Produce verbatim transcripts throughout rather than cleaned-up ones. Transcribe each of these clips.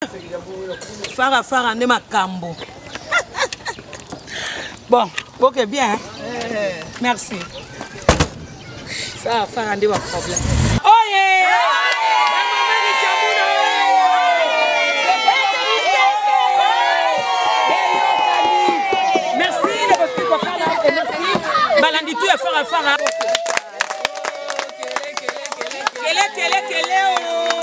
Fara Fara ne makambo. Bon, ok, bien. Hein? Merci. Fara Fara ne ma problème. Oh yeah! Merci, merci. Balanditou et Fara Fara. Kele, kele, kele, oh.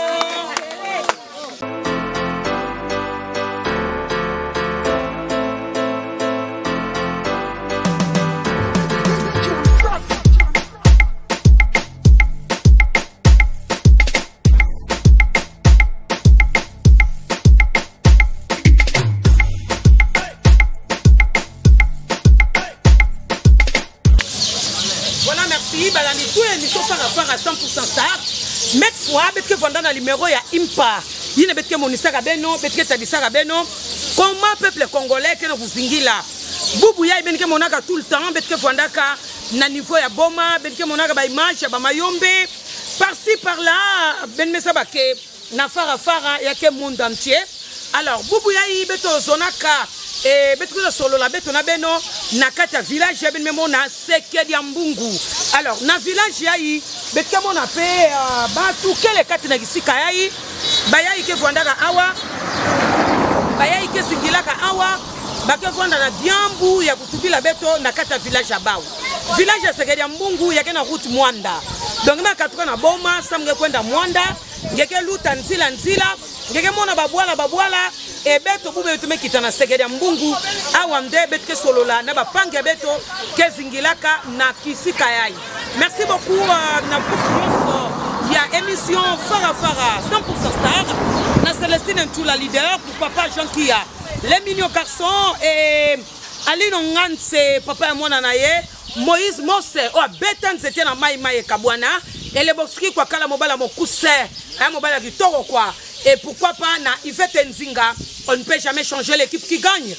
Voilà, merci. Balanditou et nous sommes par rapport à cent pour cent star. Mettre fois, betke vendant le numéro ya impa. Il ne betke monisa rabeno, betke tabisa rabeno. Comment peuple congolais que nous zingila. Boubou ya benke monaka tout le temps, betke vendaka na niveau ya boma, betke monaka ba image ya ba mayombe. Par-ci par-là, ben mesabake na fara fara ya ke monde entier. Alors boubou ya i beto zonaka et betke solo la beto na beno na kata village ya ben memo na Sekedi Mbungu. Alors na village ya i betke mona pe batu kele kati na kisika ya i baya ike vwandaka awa baya ike singilaka awa bake vwanda na diambu ya kutubila beto na kata village ya bao. Village ya Sekedi Mbungu yake na route Mwanda. Donc na katuka na boma samge kwenda Mwanda ngeke luta nzila nzila ngeke mona babwala babwala e beto bube tume kitana Sekedi Mbungu awa mde betke solola na bapange beto kezingilaka na kisika yai. Merci beaucoup euh, na il y a émission Fara Fara cent pour cent star na Célestine tout la leader pour papa Jean Kia les mignons garçons et Alino Ngance papa et mwana naye Moïse Mose o betan c'était na mai mai kabwana et les boxki kwa kala mobala mokuse un mobala kitoko quoi. Et pourquoi pas na Yvette Nzinga, on ne peut jamais changer l'équipe qui gagne.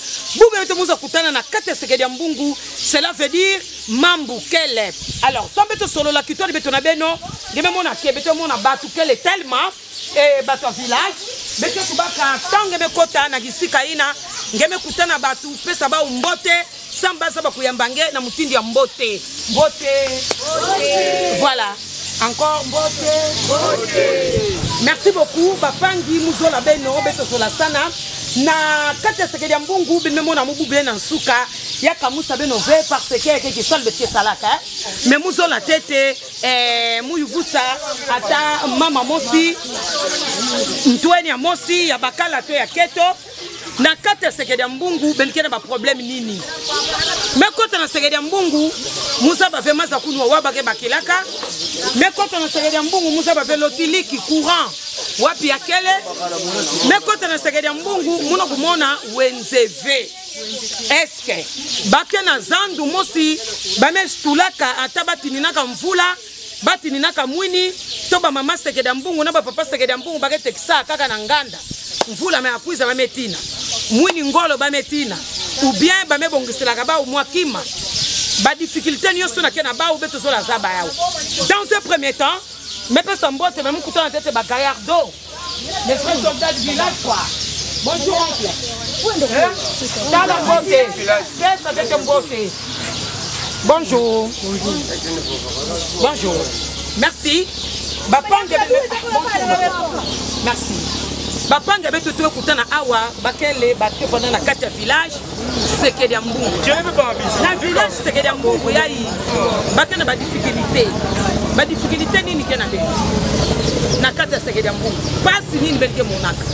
Cela veut dire Mambu Kele. Alors, sans beto solo la kito de betona beno, geme mona ke beto mona batu kele tellement et batu village, beto kubaka tangue me kota na gisika ina, geme kutana batu pesa ba umbote, samba saba kuyambange na mutindi ya mbote. Mbote. Voilà. Encore mbote. Merci beaucoup. Bapangi muzola beno beto sola sana na kate Sekedi Mbungu bimemo na mubu bena nsuka ya kamusa beno ve parce que quelque chose betie salaka mais muzola tete eh muyuvusa ata mama mosi mtweni ya mosi ya bakala to ya keto na kate Sekedi Mbungu benkena ba problème nini mais kota na Sekedi Mbungu musa ba vema za kunwa wabake bakilaka mais kota na Sekedi Mbungu musa ba velotiliki courant wapi akele mais kota na Sekedi Mbungu muna kumona wenzeve eske bake na zandu mosi bamestulaka ata batininaka mvula batininaka mwini to ba mama Sekedi Mbungu na ba papa Sekedi Mbungu bake tekisa kaka na nganda mvula me akuiza bametina mwini ngolo bametina ou bien bamebongiselaka ba umwakima ba difficulté nyoso na kena ba ubeto zo la zaba yao. Dans un premier temps mais pas sans botte même couteau en tête ba gaillard d'eau les frères soldats du village quoi. Bonjour oncle. Dans la beauté qu'est-ce que c'est beauté. Bonjour. Bonjour. Merci. Bapanga merci. Bapanga beto to kutana awa bakele batke fona na kati ya village Sekedi Mbungu. Na village Sekedi Mbungu yai bakena ba difficulté. Ba difficulté nini kena be. Na kati ya Sekedi Mbungu. Pasi nini belke monaka.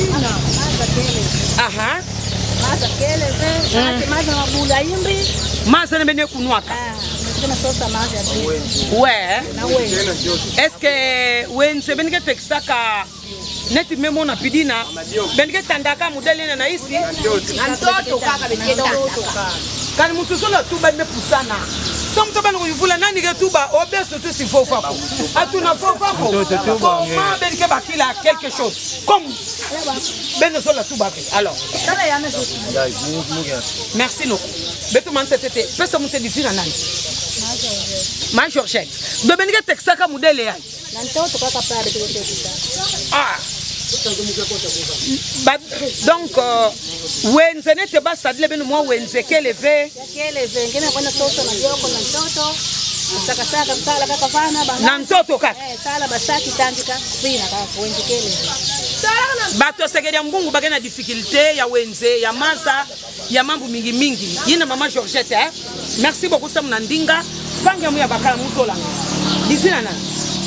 Aha. Maza kele ze, maza maza mabula imbi. Maza ne bene kunwaka. Tuna sosa maza ya. Ouais. Na we. Est-ce que wenze benike texaka neti memo na pidina benike tandaka modele na isi Antoto kaka bekenda. Kani mutu solo tuba mepusana. Som to bana kuyivula nani ke tuba obeso to si fofa ko. Atuna fofa ko. Comment benike bakila quelque chose. Comme ben solo tuba ke. Alors. Merci no. Beto man c'était pesa monte difina nani. Ma Georgette. Do benike texaka modele ya. Antoto kaka pa bekenda. Ah. Donc, wenze nete basa dile beno mwa wenze keleve. Keleve, ngine kwa toto na yoko na toto. Saka saka sala kaka fana banga. Na mtoto kaka. Eh, sala basaki tandika fina kaka wenze keleve. Bato Segedia Mbungu bagena difficulté ya wenze ya maza ya mambo mingi mingi. Yina mama Georgette eh. Merci beaucoup Sam Nandinga. Panga mu ya bakala mutola. Disina na.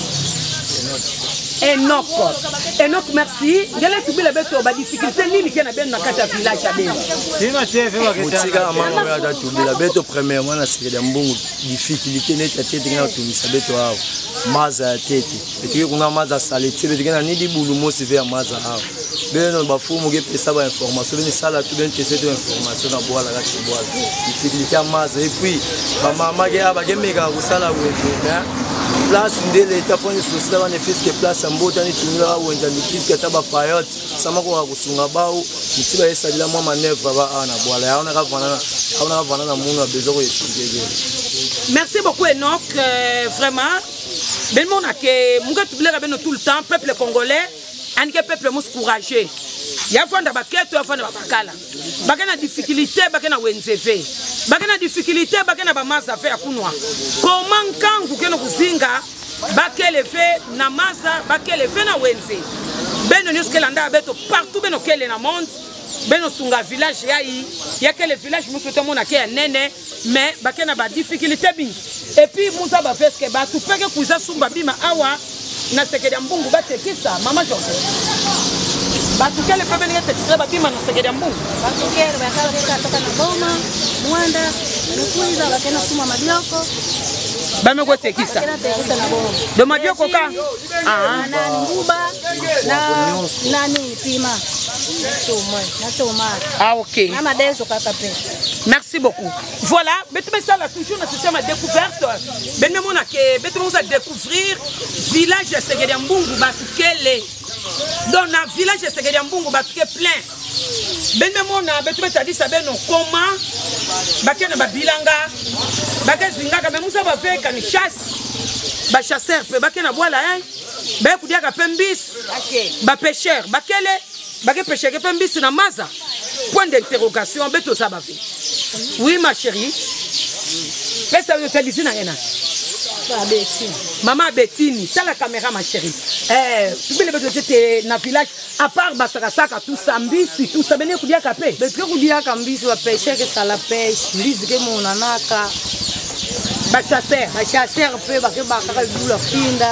Enoch. Enoch merci. Ngele tubile beto ba difficulté nini kena ben na kata village ya ben. Sima chef wa Mutika mama ya tubila beto premièrement na Segedia Mbungu difficulté neta tete ngana tumisa beto hao. Maza ya tete. Betike kuna maza salete betike na nidi bulu mosi ve maza hao. Beno bafumu ke pesa ba information beni sala tu ben tese de information na boala la boala. Difficulté ya maza et puis ba mama ke aba ke meka kusala wewe. Place ndele taponi sosila wana fiske place mbota ni tumila wenda ni fiske taba payot sama ko kusunga bao mitiba esa bila mwa manevre ba ana boala yaona ka vanana aona ka vanana muno bezo ko expliquer. Merci beaucoup Enoch euh, vraiment ben mon que muga tubila beno tout le temps peuple congolais anike peuple mus courageux ya fanda baketo ya fanda bakala bakena difficulté bakena wenzeve bakena difficulté bakena ba maza fe akunwa comment kangu keno kuzinga bakelefe na maza bakelefe na wenze beno nyuske landa beto partout beno kele na monde beno sunga village yayi ya kele village musu to mona ke nene mais bakena ba difficulté bi et puis muza ba feske ba tu peke kuza sumba bima awa na Segedia Mbungu batekisa mama Jose batukele pepe nige tekisa batima na Segedia Mbungu batukele bakala keka toka na boma mwanda nukuiza bakena suma madioko bame ko tekisa bakena tekisa na boma do madioko ka ah na nguba na nani pima toma na toma ah OK na madezo kaka pe. Merci beaucoup. Voilà, Betme ça là toujours dans ce système de découverte. Benme mona ke Betme nous a découvrir village de Segedia Mbungu batukele. Dans na village de Segedia Mbungu batuke plein. Benme mona Betme t'a dit ça beno comment bakena ba bilanga bakazinga ka bemusa ba fe kan chasse. Ba chasseur pe bakena boala hein. Ba kudia ka pembis. Ba pêcheur bakele bake pêcheur ke pembis na maza. Point d'interrogation beto ça ba fait. Oui, ma chérie. Qu'est-ce que tu as dit, Nana? Maman Bettini, t'as la caméra, ma chérie. Eh, tu peux le dire dans le village, à part Basarasaka, tout ça, mbisi, tout ça, ben écoute, ya capé. Mais que vous dites à Kambisi, va pêcher que ça la pêche, mbisi que mon anaka. Ba chasseur, ba chasseur peut ba que ba ka la finda.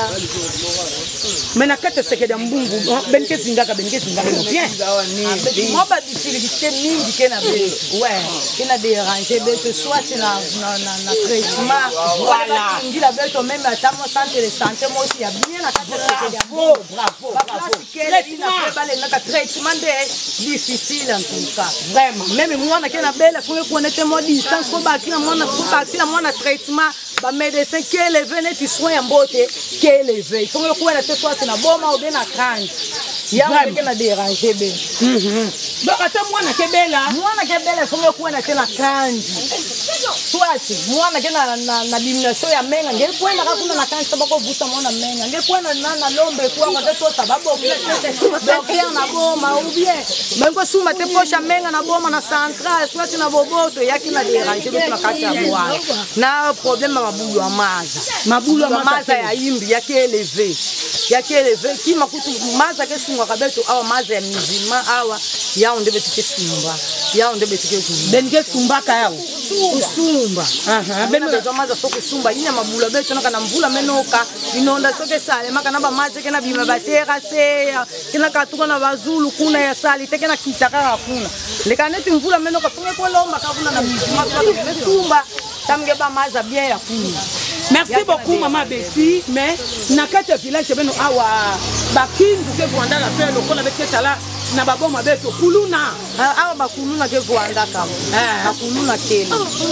Mais na kata Segedia Mbungu, ben ke zinga ka ben ke zinga bien. Moi ba difficulté mingi ke na be. Ouais, ke na déranger be que soit na na na traitement. Voilà. Ngi la beto même à tamo santé de santé moi aussi ya bien na kata Segedia Mbungu. Bravo, bravo. Traitement ba le na traitement de difficile en tout cas. Vraiment, même moi na ke na belle faut connaître mon distance ko ba kina moi na ko ba kina moi na traitement. Ba médecin qui est élevé net tu soins en beauté qui est élevé il faut que quoi te soit na boma ou bien na crâne ya on que na déranger be mhm donc attends moi na kebela moi na kebela faut que quoi na tena crâne soit moi na kena na na diminution ya menga ngeli kwa na kakuna na crâne sababu buta mwana menga ngeli kwa na na lombe kwa kwa te sababu donc na boma ou bien mengo suma te posha menga na boma na central soit na boboto ya kina déranger be na kati ya bwana na problème mabulu ya maza mabulu ya maza ya imbi yake élevé yake élevé ki makutu maza ke sunga kabeto awa maza ya mizima awa ya onde betike sumba ya onde betike sumba benke sumba ka yao kusumba aha beno bezo maza soko sumba ina mabulu beto na kana mvula menoka inonda soke sale maka na ba maza ke na bima batera se kina katuko na bazulu kuna ya sali teke na kitaka kuna lekaneti mvula menoka funge ko lomba kavuna na mizima sumba tamge ba maza bien ya kuna. Merci beaucoup maman Betty mais na kati village beno awa bakindu ke Rwanda la faire lokola beketa la na baboma beto kuluna awa bakuluna ke Rwanda kama eh bakuluna kele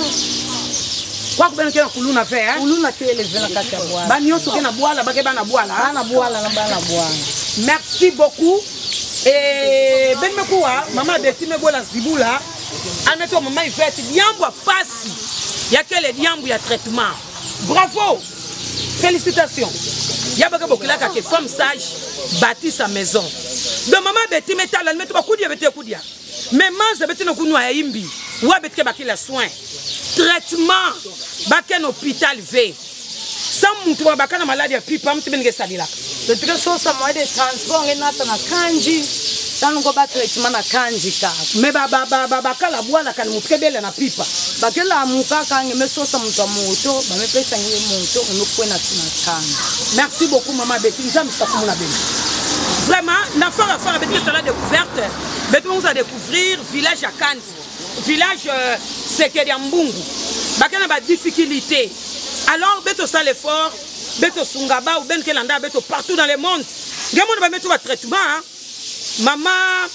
kwa kubena ke kuluna fe eh kuluna kele vena kati ya bwana ba nyoso ke na bwala ba ke bana bwala bana bwala na bana bwana. Merci beaucoup et ben mekuwa maman Betty me bola zibula ameto maman Yvette diambo pasi yake le diambo ya traitement. Bravo, félicitations. Yabaka Bokilaka qui femme sage bâtit sa maison. donc maman beti metala meto bakudia beti kudia mais maza beti no kunwa ya imbi wa beti ke bakila soin traitement baken hôpital V sans mutu bakana maladie ya pipa mtu benenge salila de toute façon moyen de transport ngenata na kanji sango ba traitement na kanji ka me ba ba ba bakala bwana kan mupekebele na pipa bakela muka kange me sosa mtu moto ba me pesa ngi moto no kwena tuna kanji. Merci beaucoup maman Betty njam sakumu na beni vraiment na fara fara Betty c'est la découverte Betty on va découvrir village à Kandi village euh, Sekedia Mbungu bakana ba difficulté alors Betty ça l'effort Betty Sungaba ou Ben Kelanda Betty partout dans le monde gamon ba mettre ba traitement hein? Maman,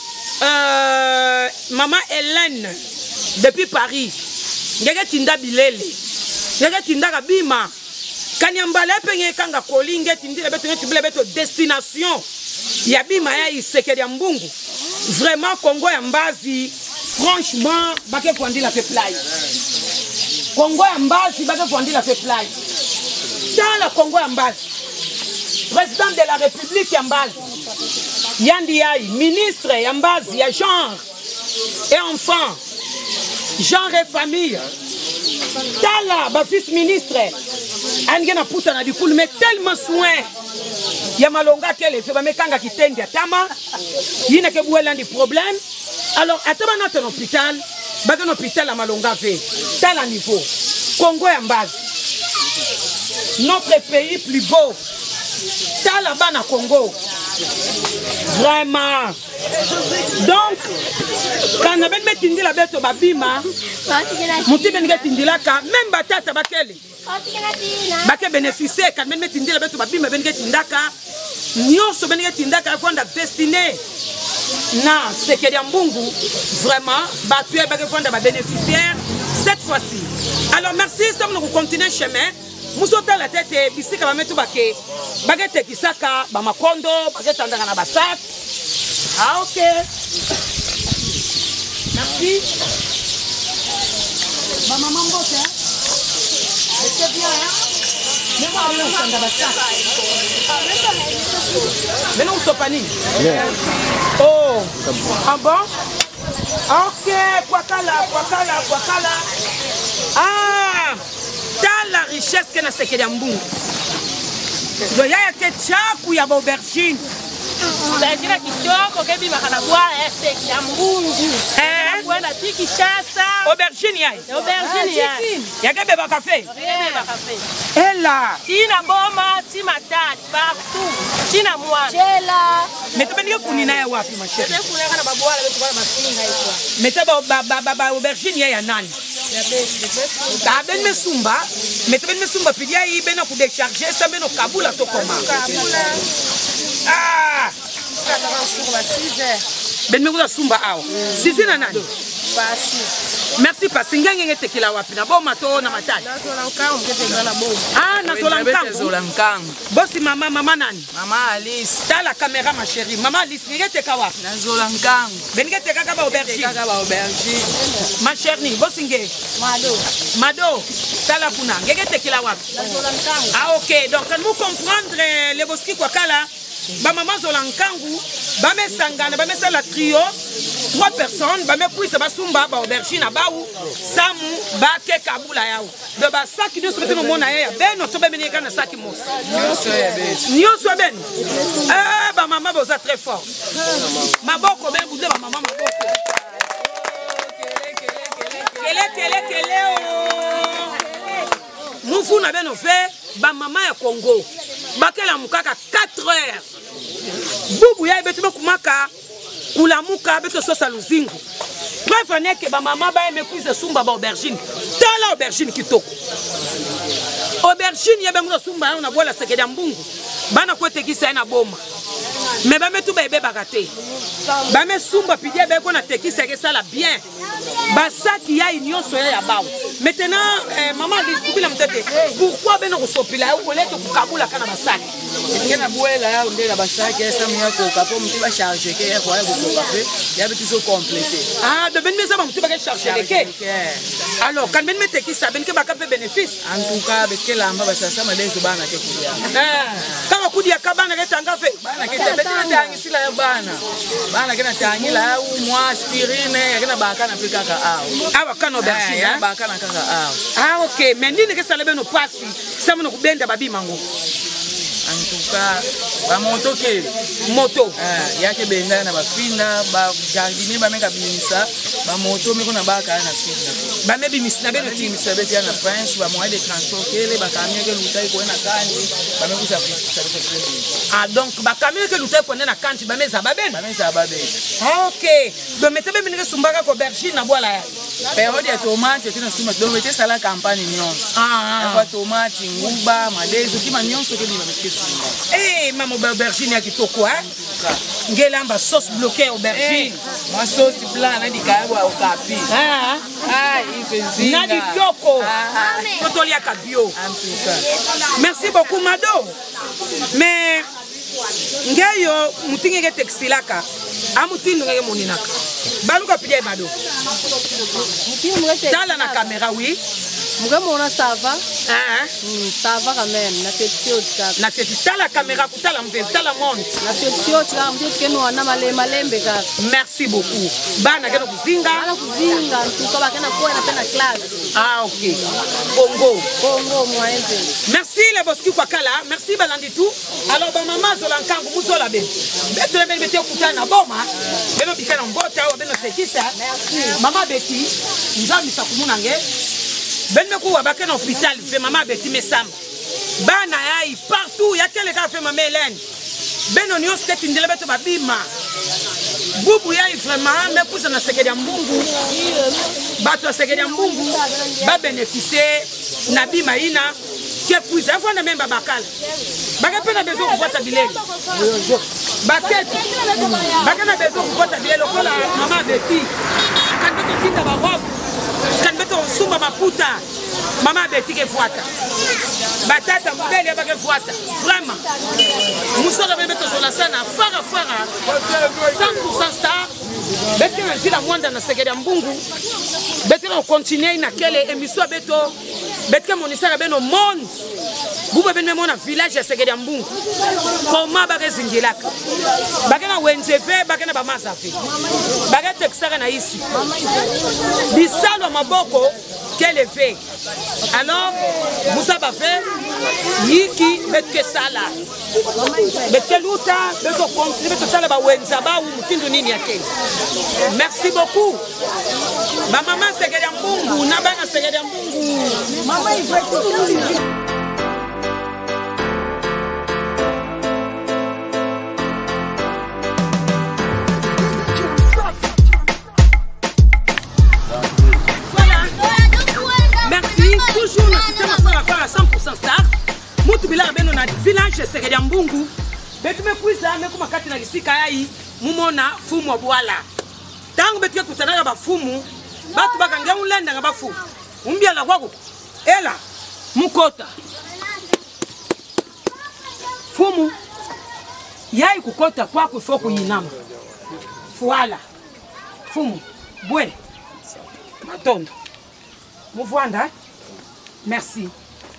euh, maman Hélène, depuis Paris, Ngege Tinda Bilele, Ngege Tinda Kabima, Kanyambala Penye Kanga Koli, Ngege Tinda Beto destination, Yabima ya Isekedia Mbungu. Vraiment, Congo Yambazi, franchement, Bake Kwandi la fait play. Congo Yambazi, Bake Kwandi la fait play. Dans le Congo Yambazi, président de la République Yambazi. Yandi Yaï, ministre Yambazi, il y a genre et enfant, genre et famille. Tala, ma fils ministre, Angena Poutana du coup, mais tellement soin. Yamalonga Kele, fait ma kanga qui tende à Tama, il n'a que boué des problèmes. Alors, à Tama, notre hôpital, bagan hôpital à Malonga fait, tel niveau. Congo Yambazi, notre pays plus beau. Tala Bana Congo. Vraiment. Donc, quand on a mis la bête au babima, mouti ben get la ka même batata bakele. Baké bénéficier quand même met la bête au babima ben get indaka. Nyon so ben get indaka fonda destiné. Na Sekedia Mbungu vraiment battu baké fonda ba bénéficiaire cette fois-ci. Alors merci, ça nous continuer chemin. Musota la tête et bisika va mettre baké. Bagete kisaka, bamakondo, bagete andanga na basak. Ah ok. Merci. Maman Mambote, hein? C'est bien, hein? Mais moi, on est dans basak. Mais non, on pas ni. Oh. Ah bon? Ok, Kwakala, Kwakala, Kwakala. Ah! Dans la richesse que na Sekedia Mbungu. Do ya yake chaku ya aubergine. Aubergine kitoko kebi makana bwa Sekedia Mbungu. Eh? Bwana tiki chasa. Aubergine yai. Aubergine yai. Yake beba café. Beba café. Ela. Tina boma, tima tati partout. Tina mwa. Chela. Mais tu peux kunina ya wapi ma chérie? Tu peux kuna babwala betu kwa masini haiko. Mais tu ba ba ba aubergine ya nani? Ah ben me sumba. Mais tu ben me sumba pidia yi bena ku décharger ça beno kabula to koma. Ah. Ben me ku sumba awa. Sisi na nani? Merci Pasi ngenge tekila wapi na boma to na matali. Ah na Zolankangu. Bosi mama mama nani? Mama Alice. Dans la caméra ma chérie. Maman Alice ngenge teka wapi? Na Zolankangu. Ben ngenge teka ka ba aubergine. Teka ba aubergine. Ma chérie, bosi nge. Mado. Mado. Tala kuna ngenge tekila wapi? Na Zolankangu. Ah OK, donc nous comprendre les boski kwa kala. Ba maman Zolankangu, ba me sangana, ba me sala trio. Trois personnes, ba me puisa ba sumba ba aubergine abaou, samu ba ke kabula yao. De ba saki nyo sobe no mona ya ben no tobe meneka na saki mos. Nyo so ben. Eh ba maman boza très fort. Maboko ben boudé ba maman maboko. Kele kele kele oh. Nous fou na ben no fait ba maman ya Congo. Ba kela mukaka quatre heures. Bubu ya betume kumaka. Kulamuka beto sosa luzingu. Preuve n'est que ba maman ba me kuise sumba ba aubergine. Tala aubergine kitoko. Aubergine yebe mwa sumba na bola Sekedia Mbungu. Bana kwete kisa na boma. Mais ba metu ba ebe bakate. Ba me sumba pidie be ko na tekisa ke sala bien. Ba saki ya union soya ya bawo. Maintenant eh, maman dit kubila mtete. Pourquoi ben ko sopila ou kolete ku kabula kana basaki. Kena buela ya ndela basaki ya samu ya koka po mtu ba charger ke ya kwa koka pe ya bitu so compléter. Ah de ben mesa ba mtu ba charger ke. Alors quand ben mete ki sa ben ke ba ka pe bénéfice. En tout cas be ke lamba ba sasa madezo bana ke kudia. Ah kama kudia ka bana ke tanga fe. Bana ke te beti na tangi sila ya bana. Bana ke na tangi la u mwa aspirine ya ke na ba kana pe kaka aw. Awa kana aubergine ya ba kana kaka aw. Ah OK mais ndine ke sala beno pasi. Sama no kubenda babi mango. En tout cas, ba moto ke moto eh yake benda na bafinda ba jardinier ba meka binisa ba moto meko na ba ka na finda ba mebi misina beno team sabeti na prince ba moyen de transport kele ba camion ke lutai ko na kanji ba meko sa sabeti kele. Ah donc ba camion ke lutai ko na kanji ba meza ba ben ba meza ba ben. Ah OK donc metebe binike sumbaka ko aubergine na boala ya periode ya tomate tina suma donc mete sala campagne nyonso ah kwa tomate nguba madezo kima nyonso ke bima mete suma. Eh mama aubergine ya kitoko hein ngelamba sauce bloquée aubergine moi sauce blanc na dikawa okapi ah ah ifenzinga na di bioko fotoli ya kabio en tout cas merci beaucoup Mado mais ngeyo mutinge ke textilaka amutindo ngeke moninaka baluka pide Mado tala na caméra oui Muga mona ça va hein ça va quand même na petio tika na petio la caméra kutala mve tala monde na petio tika mje keno na male malembe ka merci beaucoup bana keno kuzinga bana kuzinga tuko ba kana kwa na tena class ah OK Congo Congo moyenze merci les boski kwa kala merci balandi tout alors ba mama zola nkangu muzola be beto be bete kutana boma beno bikana mbota beno tekisa merci mama beti nzambi sakumuna nge ben me kuwa bakena hôpital fait maman beti mesam bana yai partout ya kele ka fait maman Hélène ben on yos tete ndele beto babima bubu yai vraiment me kuza na sekedi ya mbungu bato sekedi ya mbungu ba bénéficier na bima ina ke kuza fona memba bakala baka pena bezo kufuata bilele baketi baka na bezo kufuata bilele kola maman beti quand beto kinda ba robe quand beto sumba maputa mama beti ke fuata batata mbele ba ke fuata vraiment musora beto sola sana fara fara cent pour cent star beti na zila mwanda na sekedi ya mbungu beti na continuer na kele émission beto beti monisa beno monde buba ben mona village ya sekedi ya mbungu koma ba ke zingilaka ba ke na wenjeve ba ke na ba mazafi ba ke texara na isi bisalo maboko quel effet alors Moussa ba fait yiki betke sala betke luta beto konti beto sala ba wenza ba mutindo nini yake merci beaucoup ba mama sekedi ya mbungu na bana sekedi ya mbungu mama ivetu. Toujours na système à faire à cent pour cent star mutu bila beno na village sekedi ya mbungu betu me kuiza me kuma kati na lisika yai mumona fumu obwala tangu betu kutana ba fumu batu bakanga ulanda nga bafu umbia la kwako ela mukota fumu yai kukota kwako fo kuyinama fuala fumu bwe matondo muvwanda. Merci.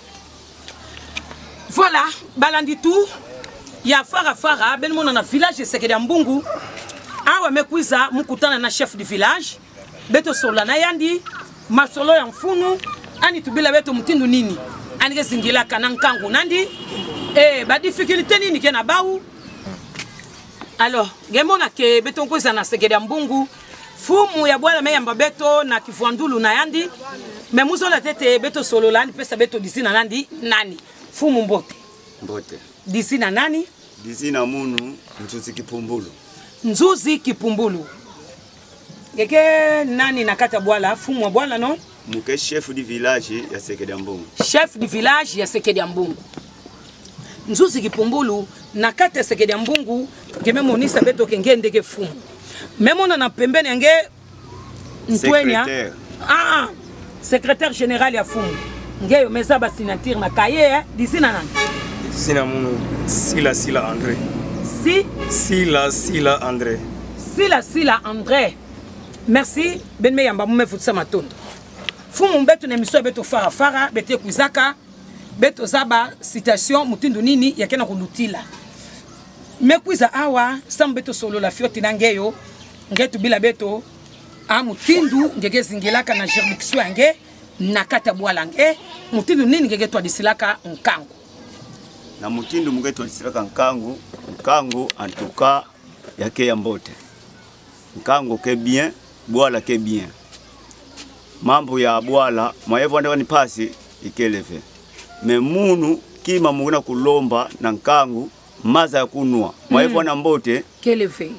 Voilà, balandi tout. Ya fara fara, ben mon na village sekedi ya mbungu. Awa mekuiza mukutana na chef du village. Beto sola na yandi, masolo ya mfunu, ani tubila beto mutindu nini. Ani ke zingila kanankangu nandi. Eh, ba difficulté nini ke na baou. Alors, gemona ke beto kuiza na sekedi ya mbungu. Fumu ya bwala me ya mbabeto na kifwandulu na yandi. Mais muzo la tete beto solo landi pesa beto disi na nandi nani fumu mbote mbote disi na nani disi na munu nzuzi kipumbulu nzuzi kipumbulu geke nani nakata bwala fumu wa bwala no muke chef du village ya sekedi ya mbungu chef du village ya sekedi ya mbungu nzuzi kipumbulu nakata sekedi ya mbungu ngeme monisa beto kengende ke fumu memona na pembeni nge ntwenya ah secrétaire général ya fumu ngeyo meza ba signature na kaye disi na nani Sina munu Sila Sila André. Si Sila Sila André. Sila Sila André. Merci. Ben me yamba mume futsa matondo. Fumu mbeto na miso beto fara fara bete kuzaka beto zaba citation mutindu nini yakena kulutila. Mekuiza awa sambeto solo la fioti nangeyo ngetu bila beto a mutindu ngege zingilaka na juridiction yange nakata bwala nge mutindu nini ngege to disilaka nkangu. Na mutindu mungetu disilaka nkangu, nkangu antuka yake ya mbote. Nkangu ke bien, bwala ke bien. Mambo ya bwala mwayevo ande wani pasi ikeleve. Memunu kima munguna kulomba na nkangu maza ya kunua. Mwayevo wana mbote keleve.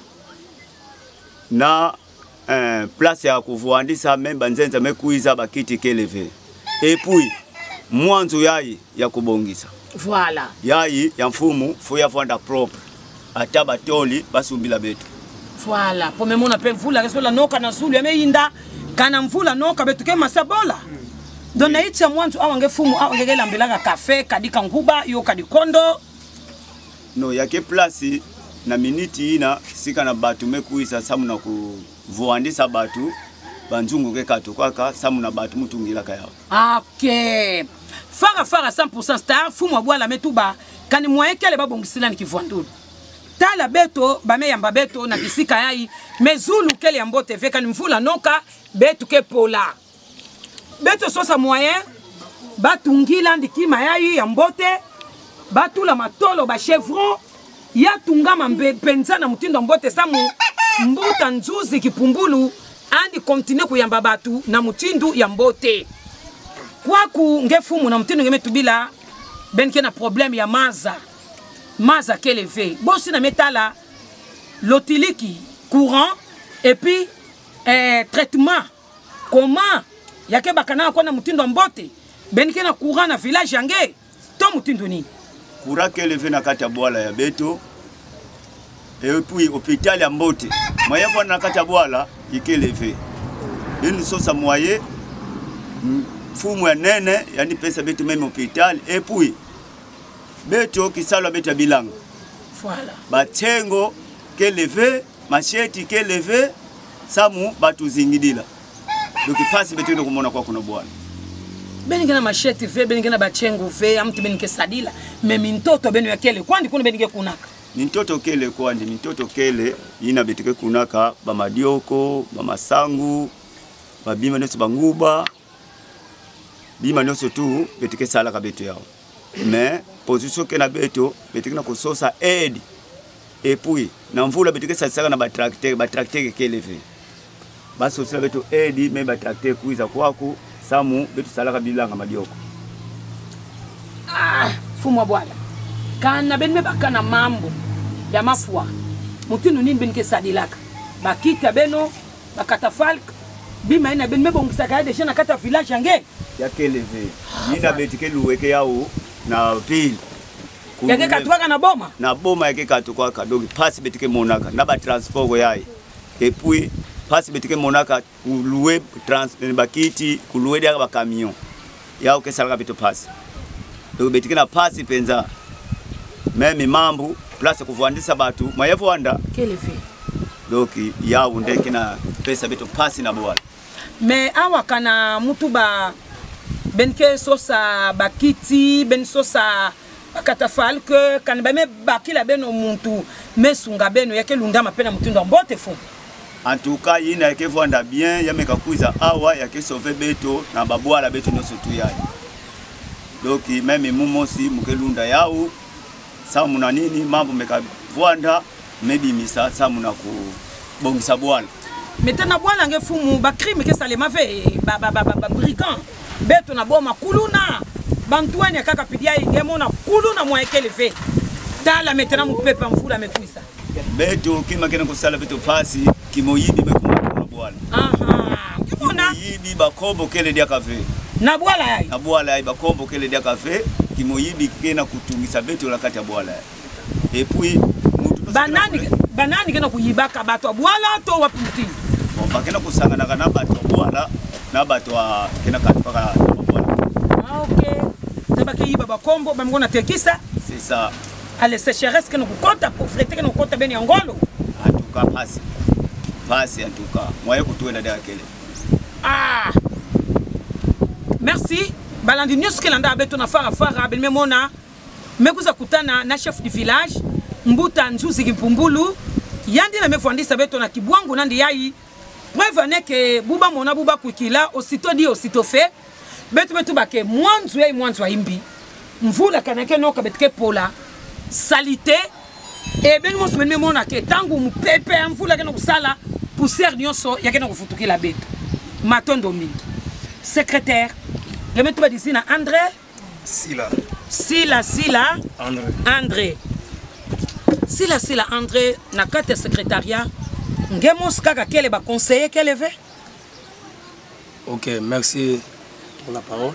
Na eh, place ya kuvuandisa memba nzenza mekuiza bakiti keleve. Epui mwanzo yai ya kubongisa. Voilà. Yai ya mfumu fuya vanda propre. Ataba toli basumbila betu. Voilà. Pour me mona pe mvula resola noka na zulu ya meinda kana mvula noka betu ke masabola. Dona icha mwanzo awange fumu awange lambelaka kafe kadika nguba yo kadikondo. No yake place na miniti ina sika na batu mekuisa samu na kuvuandisa batu banzungu ke katu kwaka samu na batu mutungila kayao. Ok. Fara fara cent pour cent star fumu abwala metuba kani mwaekele babongisila nikivuandulu. Tala beto bame yamba beto na kisika yai mezulu kele yambote veka ni mvula noka betu ke pola. Beto sosa moyen batungila ndikima yai yambote batula matolo ba chevron ya tunga mambe penza na mutindo mbote samu mbuta nzuzi kipumbulu andi continue kuyamba batu na mutindu ya mbote. Kwaku ngefumu na mutindu ngemetubila benke na problème ya maza. Maza keleve. Bosi na metala lotiliki courant et puis eh, traitement. Comment yake bakana kwa na mutindo mbote benke na courant na village yange to mutindo nini? Kura keleve na kata bwala ya beto. Et puis hôpital ya mbote. Mwayevo na kata bwala ikeleve. Bini sosa mwaye fumu ya nene yani pesa beto meme hôpital et puis beto kisalo beto bilanga. Voilà. Batengo keleve, macheti keleve, samu batu zingidila. Doki pasi beto ndo kumona kwa kuna bwala. Benike na macheti ve, benike na bachengo ve, amti benike sadila, me mintoto benu ya kele, kwandi kuna benike kunaka? Mintoto kele kwandi, mintoto kele, ina betike kunaka, bamadioko, bamasangu, babima nyoso banguba, bima nyoso tu, betike sala ka beto yao. Mais, position ke na beto, betike na kusosa edi, et puis, na mvula betike sasaka na batrakte, batrakte kele ve. Baso sila beto edi, me batrakte kuiza kwaku, samu betu salaka bilanga madioko. Ah, fumu bwala. Kana ben me bakana mambo ya mafua. Mutinu nini benike sadilaka. Bakita beno, bakata falk, bima ina ben me bongisa kaya desha na kata village yange. Ya keleve. Nina betike luweke yao na pili. Yake katuwaka na boma? Na boma yake katuwa kadogi. Pasi betike monaka. Naba transport go yai. Et puis, pasi betike monaka kuluwe trans bakiti kuluwe dia ba camion yao ke salaka beto pasi do betike na pasi penza meme mambo place kuvuandisa batu mayevo anda keleve doki yao ndeke na pesa beto pasi na bwala me awa kana mutuba benke sosa bakiti ben sosa bakata falke kan ba me bakila beno muntu mesunga beno yake lunda mapena mutindo mbote fu. En tout cas, il y a que vendre bien, il y a que kuiza awa, il y a que sauver beto, na babwa la beto no sotu yai. Donc même mumo si mukelunda yao, sa muna nini mambo meka vanda, maybe misa sa muna ku bongisa bwala. Metana bwala ngefumu ba crime ke salema ve ba ba ba ba brigand. Beto na boma kuluna. Bantuani akaka pidia ingemona kuluna mwa ekeleve. Tala metana mu pepa mfula mekuisa. Beto kima kena kusala beto pasi kimoyibi mekuma kuna bwala. Aha. Kimona yibi bakombo kele dia kafe. Na bwala yai. Na bwala yai bakombo kele dia kafe kimoyibi kena kutungisa beto la kati ya bwala. Et puis mutu banani banani kena kuyibaka bato bwala to wapi mutini. Bon bakena kusanga na kana bato bwala na bato kena kati paka bwala. Ah okay. Tabaki yiba bakombo bamgona tekisa. kabisa. Ale sécheresse que nous compte pour friter que nous compte ben ngolo. En tout cas passe. Passe en tout cas. Moye kutuenda dada kele. Ah. Merci. Balandi news que landa beto na fara fara ben memona. Mekuza kutana na chef du village Mbuta Nzuzi Kimpumbulu. Yandi na mefandisa beto na kibwangu nandi yayi. Preuve n'est que buba mona buba kukila aussitôt dit aussitôt fait. Beto beto bake mwanzu ya mwanzu imbi. Mvula kanake no kabetke pola. Salité et ben mo semaine mona ke tangu mpepe mvula kana kusala poussière nyonso ya kana kufutukila beto. Matondo mingi. Secrétaire. Gemetu badisi na André Sila. Sila Sila André. André. Sila Sila André na carte secrétariat. Ngemos kaka kele ba conseiller kele ve. Ok, merci pour la parole.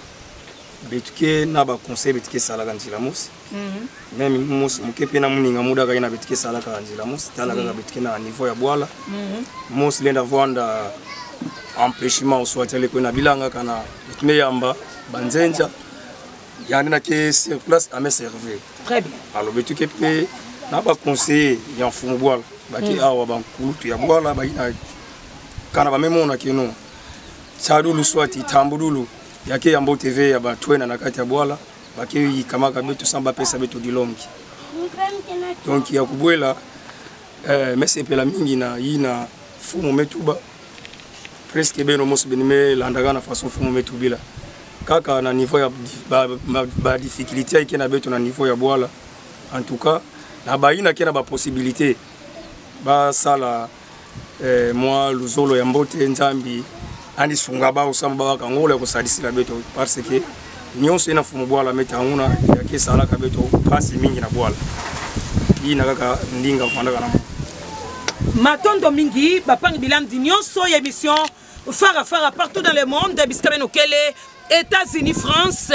Betike na ba conseil betike sala kanjila musi. Mhm. Même musi mukepe na muninga muda ka ina betike sala kanjila musi tala ka betike na niveau ya bwala. Mhm. Musi lenda vanda empêchement soit le ko na bilanga kana betime yamba banzenja. Yani na ke sur place à me servir. Très bien. Alors betike pe na ba conseil ya mfumu bwala. Baki awa ba nkulutu ya bwala ba ina kana ba memona kino. Chadulu swati tambudulu yake ya Mbote T V ya batwena na kati ya bwala baki kamaka betu samba pesa betu dilongi. Donc ya kubwela eh mese pela mingi na yina fumu metuba presque beno mosu benime landaga na façon fumu metubila kaka na niveau ya ba, ba, ba difficulté yake na betu na niveau ya bwala en tout cas na baina kena ba possibilité ba sala eh moi luzolo ya Mbote Nzambi andi sunga ba usamba ba kangola ko sadisi la beto parce que nyonso ina fumu bwala metanguna yake sala ka beto pasi mingi na bwala ina kaka ndinga fanda kana Matondo mingi bapangi bilan di nyonso ya émission fara fara partout dans le monde biskabeno kele États-Unis, France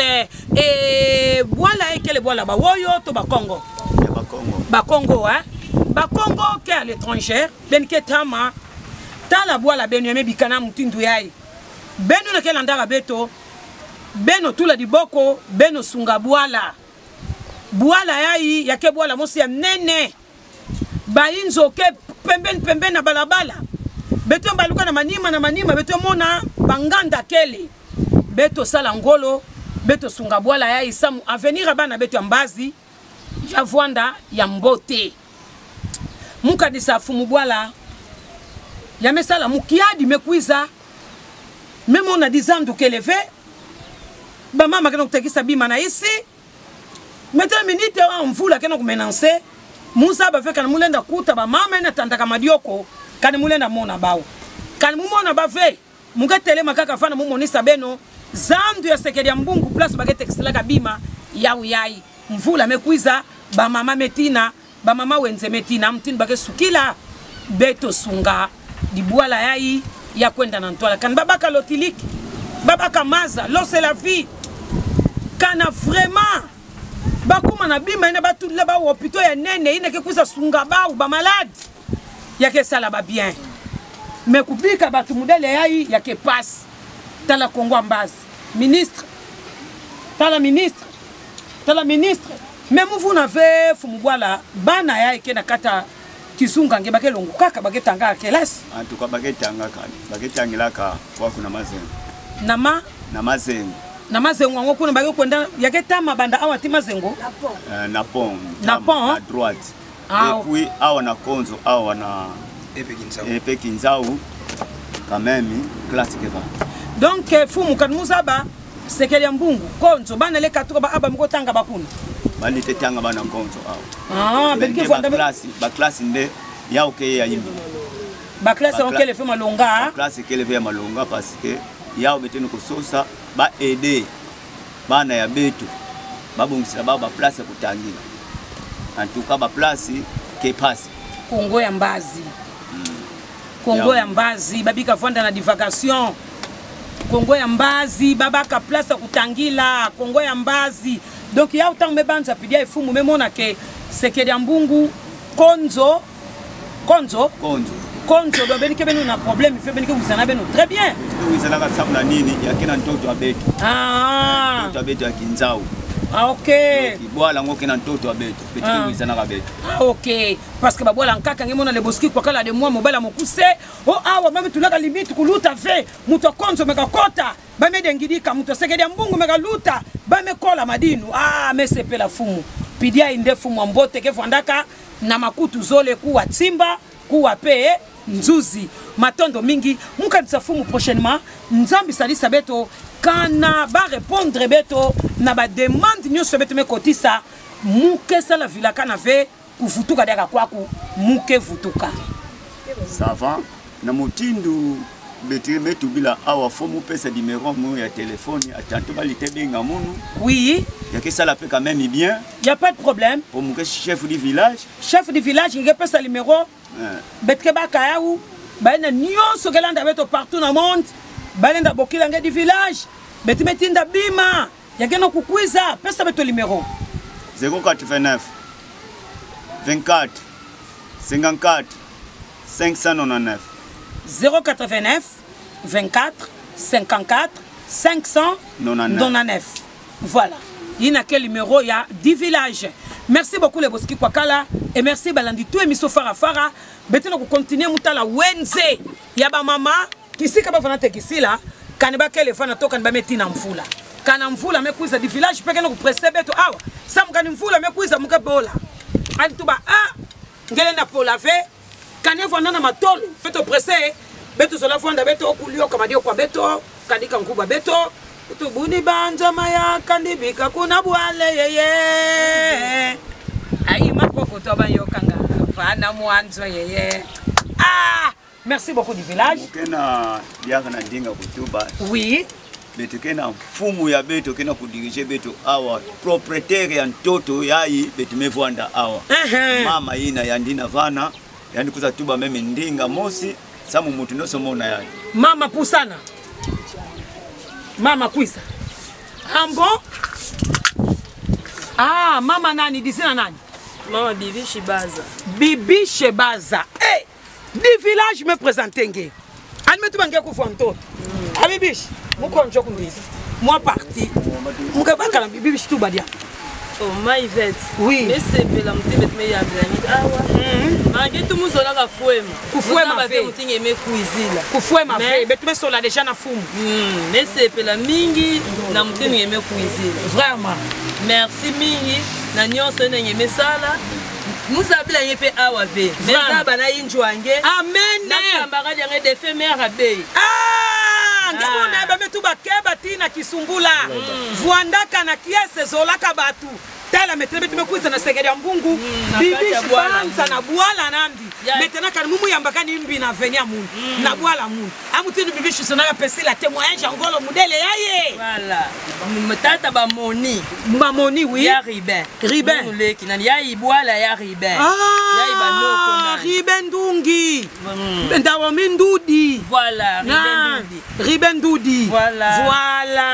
et bwala ekele bwala ba woyo to ba Congo ba Congo ba Congo hein ba Congo qui est à l'étranger ben ketama tala bwala beno yame bikana mutindu yayi beno na kelanda beto beno tula diboko beno sunga bwala bwala yayi yake bwala mosi ya nene bayinzo ke pembeni pembeni na balabala beto mbaluka na manima na manima beto mona banganda kele beto sala ngolo beto sunga bwala yayi samu avenir abana beto mbazi ya Vwanda ya Mbote mukadisa fumu bwala ya mesala mukiadi mekuiza même on a dix ans de kelevé ba mama kana kutekisa bima na isi maintenant minute en mvula kana kumenanse musa ba feka na mulenda kuta ba mama ina tandaka madioko kana mulenda mona bawo kana mumona ba ve mungatele makaka fana mumonisa beno zandu ya sekeli ya mbungu place ba ketekisela ka bima ya uyai mvula mekuiza ba mama metina ba mama wenze metina mtini ba kesukila beto sunga dibwala yayi ya kwenda na ntwala kan babaka lotiliki babaka maza l'eau c'est la vie kana vraiment bakuma na bima ina batu la ba hôpital ya nene ina ke kuza sunga ba ou ba malade ya ke sala ba bien mais kubika batu modele yayi ya ke passe tala Congo ambazi ministre tala ministre tala ministre même vous n'avez fumu bwala bana yayi ke na kata kisunga nge bakelongo kaka baketanga kelasi en tout cas baketanga kali baketangila ka kwa kuna mazengo nama na mazengo na mazengo ngo kuna bakekwenda yaketama banda awa ti mazengo uh, na pont na pont à droite ah, et puis awa na konzo awa na epekinzao epekinzao quand même classe que va donc fumu kan musaba sekeli ya mbungu konzo bana le katuka ba aba mkotanga bakuna bali tetanga bana konzo awa ah belke ba classe ba classe nde ya okay ya yimbi ba classe on kele fe malonga ba classe kele fe malonga parce que ya obetene ko sosa ba aider bana ya betu babongisila ba ba place kutangira en tout cas ba place ke passe Congo ya mbazi Congo ya mbazi babika Vwanda na divagation Congo ya mbazi babaka place kutangila Congo ya mbazi donc ya autant me banza pidia ifumu memona ke sekeli ya mbungu konzo konzo konzo konzo do benike benu na problème fait benike uzana benu très bien uzana ka sabna nini yakena ntoto abetu ah ntoto abetu ya kinzao Ah, ok. Boala ngo kena ntoto abeto. Betike kuisana ka beto. Ah, ok. Parce que babola nkaka ngemo na le boski kwa kala de moi mobala mokuse. Oh awa mame tulaka limite kuluta fe. Muto konzo meka kota. Ba me dengidika muto segede mbungu meka luta. Ba me kola madinu. Ah, me sepe la fumu. Pidia inde fumu mbote ke fandaka na makutu zole kuwa timba, kuwa pe nzuzi. Matondo mingi mukanisa fumu prochainement. Nzambi salisa beto kana ba répondre beto na ba demande nyonso beto me kotisa muke sala vila kana ve kuvutuka daka kwaku muke vutuka ça va na mutindu betire metu bila awa fomu pesa numéro mu ya téléphone atanto balite benga munu oui ya que ça la peut quand même bien y a pas de problème pour muke chef du village chef du village il pesa numéro euh. betke baka yaou baina nyonso gelanda beto partout na monde balenda bokila nge du village beti metinda bima yakeno kukwiza pesa beto numéro zéro quatre-vingt-neuf vingt-quatre cinquante-quatre cinq cent quatre-vingt-dix-neuf zéro quatre-vingt-neuf vingt-quatre cinquante-quatre cinq cent quatre-vingt-dix-neuf. Voilà. Il y a quel numéro il y a dix villages. Merci beaucoup les Boski Kwakala et merci Balandi tout émission Fara Fara. Betena ko continuer mutala Wednesday. Ya ba mama kisika ba fana tekisila kaneba kele fana toka nba metina mfula. Kana mfula mekuiza di village peke na ko presse beto awa. Sam kana mfula mekuiza muka bola. Ani tuba ah ngele na pola ve kana fana na matolo beto presse beto sola fanda beto okulio kama dio kwa beto kadika nkuba beto utubuni banja maya kandibika kuna bwale yeye ai makoko toba yokanga fana mwanzo yeye ah merci beaucoup du village kena biaka na ndinga kutuba oui beto kena mfumu ya beto kena kudirige beto awa proprietaire ya ntoto yayi beto mevwanda awa uh -huh. Mama ina ya ndina vana yani kuza tuba meme ndinga mosi samu mutu noso mona yayi mama pusana mama kuisa ambo ah mama nani disina nani mama Bibi Shibaza Bibi Shibaza eh di village me présenter an metu bange ku fonto mm. Abibish mukonjo kundiza moi parti mukabaka na Bibi tu badia oh my vet oui mais c'est bela mtebet me ya bela awa mangi tu muzola ka fuema kufuema ba mutinge me kuizila kufuema fe betu me sola déjà na fumu mm mais c'est bela mingi na mutinge me kuizila vraiment merci mingi na nyonso nenge mesala musabila yepe awa ve mesa bana injwange amen na kambara yange de femere be ah ngabo na ba metu ba keba tina kisumbula vuandaka na kiese zolaka batu tala metebe tumekuza na segeri ya mbungu bibi shibanza na bwala nandi metena kan mumu yambaka ni mbi na venia mundu na bwala mundu amutinu bibi shisona ya pesi la témoignage ngolo modele yaye voilà mtata ba moni ba moni oui ya riben riben le kinani ya ibwala ya riben ya ibanoko na riben ndungi ndawo mindudi voilà riben ndudi riben ndudi voilà voilà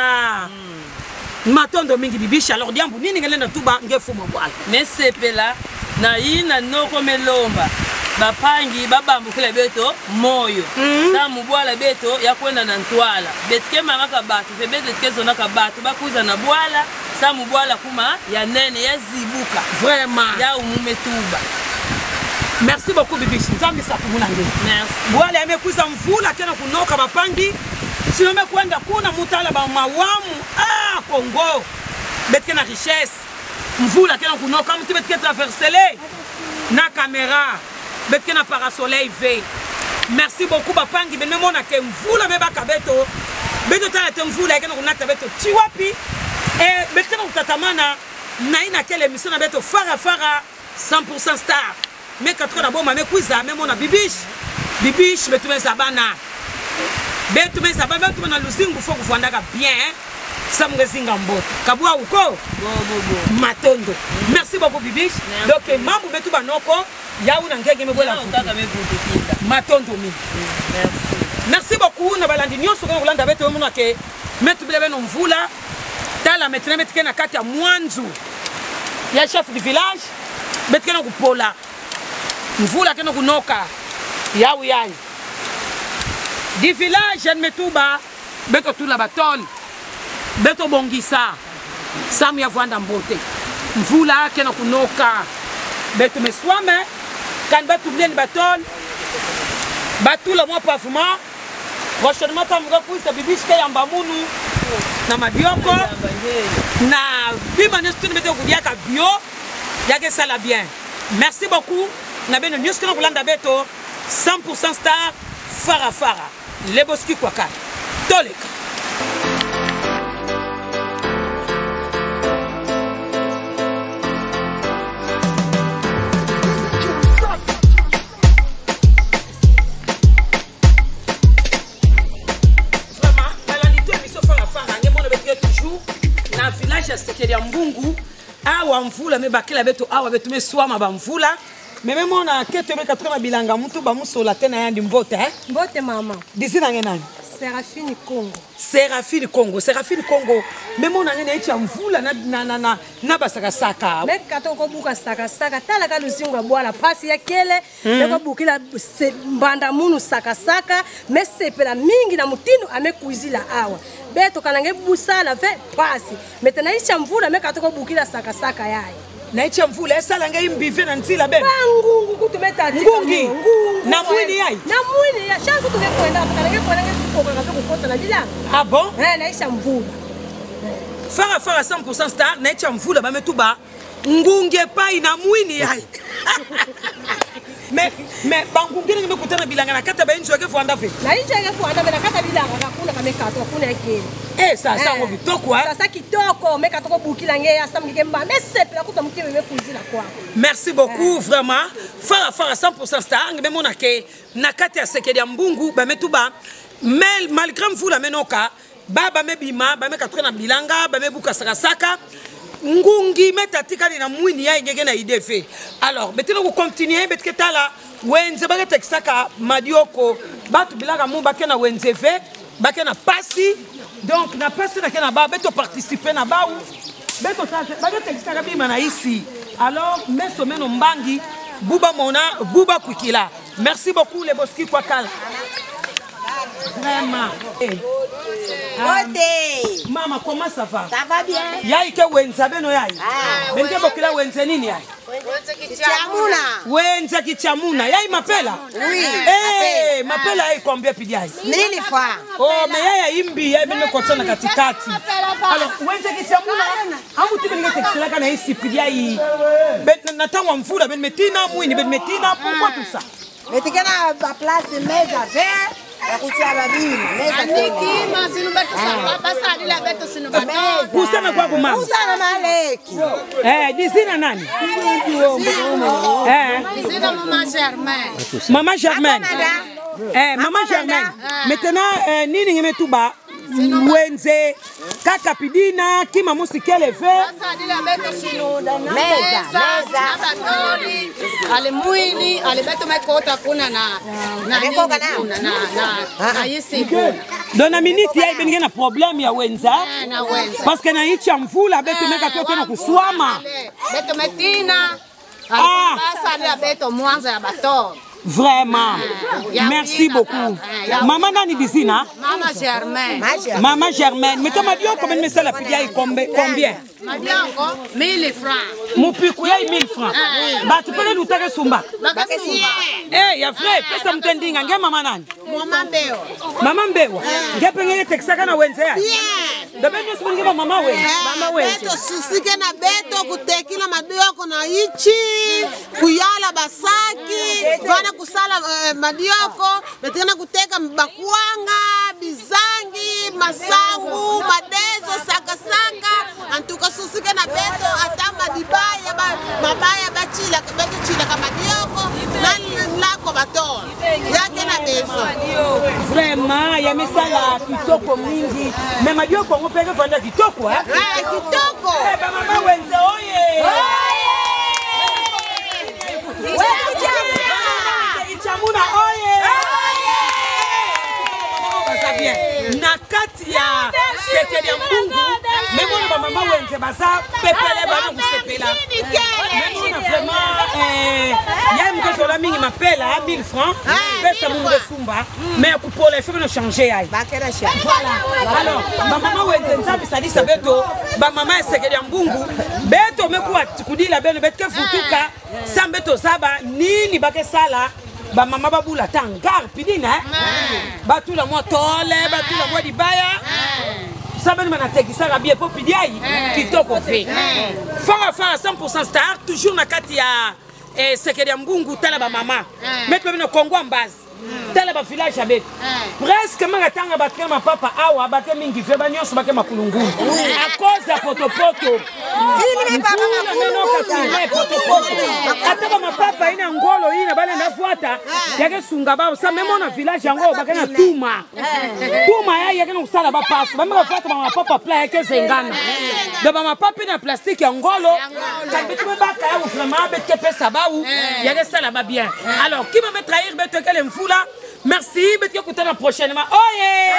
matondo mingi bibisha alors diambu nini ngelenda tuba ngefumo bwala mesepela na yina noko melomba bapangi babambukile beto moyo mm. Sa mubwala beto ya kwenda na ntwala betike mamaka batu fe beto kezo na kabatu bakuza na bwala sa mubwala kuma ya nene ya zibuka vraiment ya umume tuba. Merci beaucoup bibishi nzambi sa kumunange merci bwala yamekuza mvula tena kunoka bapangi sinome kwenda kuna mutala ba mawamu ah Congo betike na richesse mvula tena kunoka mtu betike traverser na caméra betike na parasoleil v merci beaucoup bapangi bene mona ke mvula me bakabeto beto tala te mvula yake na kunata beto chiwapi et betike na kutatamana na ina kele émission na beto fara fara cent pour cent star mais quatre na bomba me kuiza me mona bibish bibish betu me sabana betu me sabana betu na luzingu fo kufandaka bien samge zinga mboto kabwa uko bo bo bo matondo merci beaucoup bibish donc mambo betu banoko ya una ngege me bola matondo mi merci merci beaucoup na balandi nyoso ko kolanda betu mona ke metu bele no mvula tala metena metike na kati ya mwanzu ya chef du village betike na kupola mvula kena kunoka yawu yayi di village en metuba beto tula batol beto bongisa samu ya vwanda mbote mvula kena kunoka betu meswame kan batu bleni baton batu la mwa parfuma prochainement tamuka kuisa bibiske ya mbamunu na madioko na bima nyonso tuni bete okuliaka bio yake sala bien. Merci beaucoup na beno nyonso kena kulanda beto cent pour cent star fara fara leboski kwaka toleka. Na village ya Sekeli ya Mbungu awa mvula me bakila beto awa beto me swama ba mvula me me mona keto be katuna bilanga mutu ba musola tena yandi mbote eh mbote mama disi na ngenani Serafine Congo Serafine Congo Serafine Congo me mona ngene echa mvula na na na na, na basaka saka me kato ko buka saka saka tala ka luzinga bwala pasi ya kele me ko bukila mbanda munu saka saka me sepela mingi na mutino ame kuizila awa beto kanange busala ve pasi metena isha mvula me kato ko bukila saka saka yayi na icha mvula esala ngai mbive na ntila bebe ngungu kutumeta ngungi na mwini yayi na mwini ya shangu tungekwenda kanange kwenda ngekuko kato kukota na dilanga ah bon eh na isha mvula fara fara cent pour cent star na icha mvula ba metuba ngunge pai na mwini yayi mais mais bangungeni ngime kutana bilanga na kata ba inzo ke fuanda fe na inzo ke fuanda na kata bilanga kakuna kamekato kuna ekele eh sasa ngo bitoko hein sasa kitoko meka toko bukila nge ya samli kemba mais c'est la kuta mukime me kuzila kwa merci beaucoup vraiment fara fara cent pour cent star ngime mona ke na kata ya Sekeli ya Mbungu ba metuba mel malgré mvula menoka baba mebima ba meka tona bilanga ba mebuka saka saka ngungi metatika na mwini ya ngege na idefe alors betelo ko continuer betke tala wenze ba tekisaka madioko batu bilanga mu bakena wenze ve bakena pasi donc na pasi na kena ba beto participer na ba beto ba tekisaka bima na ici alors meso meno mbangi buba mona buba kwikila merci beaucoup les boski kwa kala vraiment Ote. Maman, comment ça va? Ça va bien. Yai ke wenza beno yai. Ah, bende bokila wenza nini yai? Wenza kichamuna. Wenza kichamuna. Yai mapela? Oui. Eh, mapela yai combien pidi yai? Nini fa? Oh, mais yai imbi yai beno kotana katikati. Alors, wenza kichamuna. Amu tibe nge textila kana isi pidi yai. Ben natangwa mfula ben metina mwini ben metina pourquoi tout ça? Metikana ba place meza vert. Kusema kwa kumama. Kusana maleki. Eh, disina nani? Eh. Disina mama Germaine. Mama Germaine. Eh, mama Germaine. Maintenant eh, nini ngemetuba? Wenze kaka pidina kima musikele fe meza meza ale mwili ale beto mekota kuna na na na na na yisi dona miniti ya ibenge na problem ya wenza parce que na ichi mvula beto meka toto na kuswama beto metina ah basa ale beto mwanza ya bato. Vraiment. Merci beaucoup. Maman nani bisina? Maman Germaine. Maman Germaine. Mais comment dire combien de la pidia combien? Madioko mille francs. Mon pico yai mille francs. Bah tu peux le lutter que sumba. Eh, ya frère, qu'est-ce que m'tendi nganga maman nani? Maman Beo. Maman Beo. Ngepenge ngeke texaka na wenze ya. Dabe nyo sibingi mama wenze. Mama wenze. Beto susike na beto kutekila madioko na ichi kuyala basaki. Vana kusala uh, madioko, betekana kuteka bakuanga, bizangi, masangu, madezo, saka saka, antuka susike na beto atama dibaya ba mabaya bachila beto chila kama madioko, nani lako baton. Yake na bezo. Vraiment, ya misala kitoko mingi. Mais madioko ngopeke fanda kitoko eh? Eh, kitoko. Eh, ba mama wenze oye. Oye. Chamuna oye! Oye! Na kati ya Sekeli ya Mbungu, memo na mama wenze baza pepele bana kusepela. mona vraiment ya mkoso la mingi mapela mille francs pesa mungu sumba mais kupola il faut que nous changer ai bakera sha voilà alors mama wenze nzabi salisa beto ba mama esekeli ya mbungu beto mekuwa kudila beno betke futuka sambeto saba nini bake sala ba mama babula tangar pidina batula mo tole batula mo dibaya sabeni manatekisaka bien po pidiai kitoko fe fara fara cent pour cent star toujours na kati ya sekeli ya mbungu tala ba mama metwe bino kongo mbazi tala ba village ya beto presque manga tanga bakre ma papa awa bake mingi fe ba nyonso bake makulungu a cause ya potopoto fili papa meno kasile potopoto ataba ma papa ina ngolo ina bale ndafuata yake sunga ba sa memo na village yango bake na tuma tuma ya yake na kusala ba passe ba manga fuata ma papa pla yake zengana de ba ma papa na plastique ya ngolo kabiti baka ya vraiment betke pesa ba u yake sala ba bien alors qui va me trahir beto kele mfula merci betke kutana prochainement oye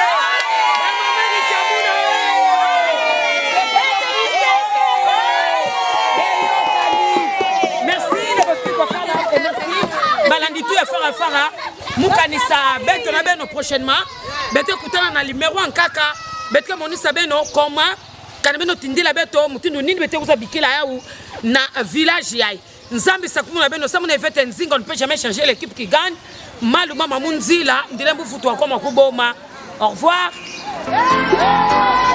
balandi tu ya fara fara mukanisa beto na beno prochainement beto kutana na numéro en kaka beto monisa beno comment kana beno tindila beto mutindu nini beto kuza bikila yau na village yai nzambi sakumuna beno samuna fete nzinga on ne peut jamais changer l'équipe qui gagne maluma mamunzila ndile mbufutu akoma kuboma au revoir.